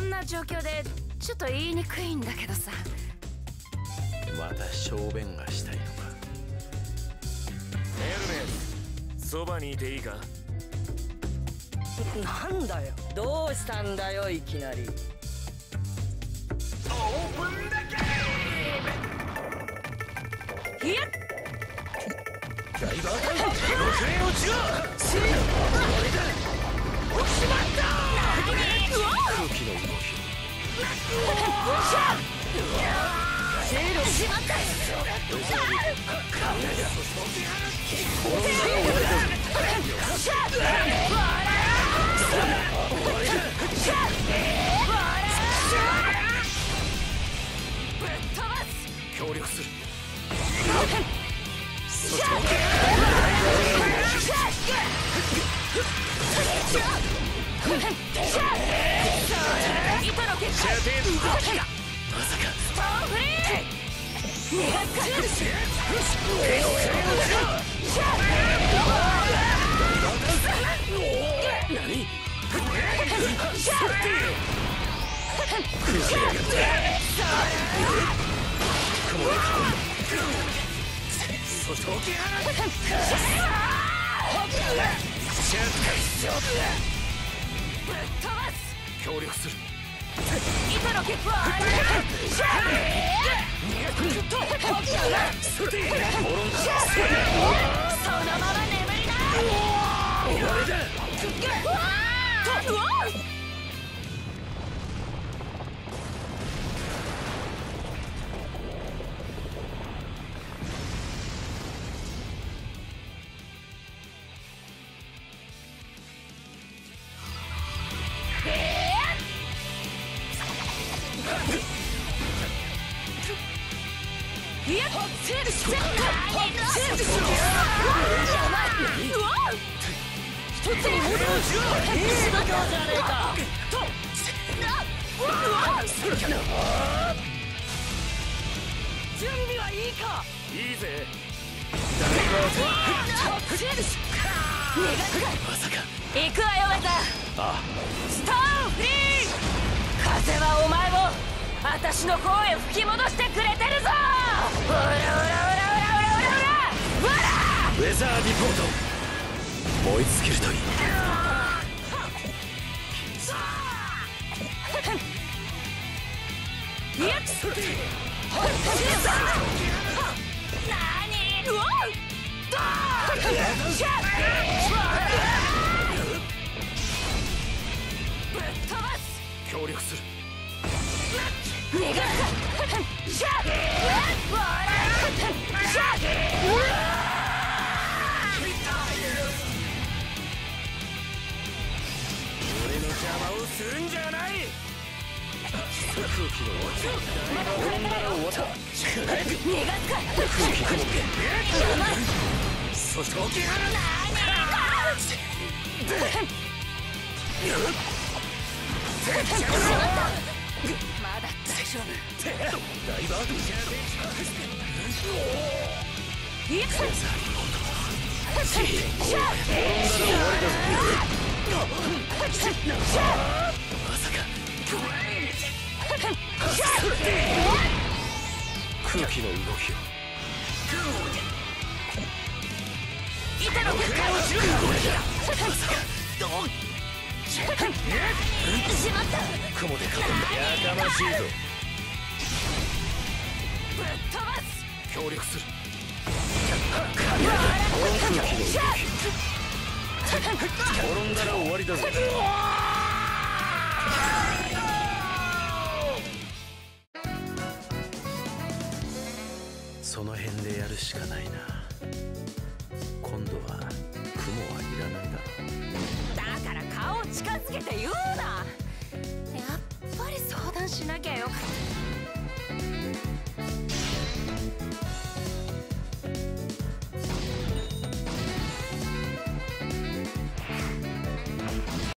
んな状況でちょっと言いにくいんだけどさ。 また小便がしたいのか。 エルメス、そばにいていいか。 なんだよ、どうしたんだよいきなり。 オープンだけ。 いやダイバー6連落ちろ。し俺だ。落ちまった。 空気の動きシールしまった。 協力する。まさか協力する。 そのまま眠りな。 準備はいいか。 いいぜ。 まさか。 行くわよウェザー。ストーンフリー。風はお前を私の方へ吹き戻してくれてるぞ。オラオラオラオラオラオラオラオラ。 ウェザーリポート。追いつけるといい。 協力する。俺の邪魔をするんじゃない。 空気の動き転んだら終わった。 そして起きはまだ大丈夫。 ダイバードじゃねえ。 まさか空気の動きを。雲で囲んだ。 やかましいぞ。協力する。 空気の動き。転んだら終わりだぞ。その辺でやるしかないな。今度は雲はいらないだろう。 だから顔近づけて言うな。やっぱり相談しなきゃよかった。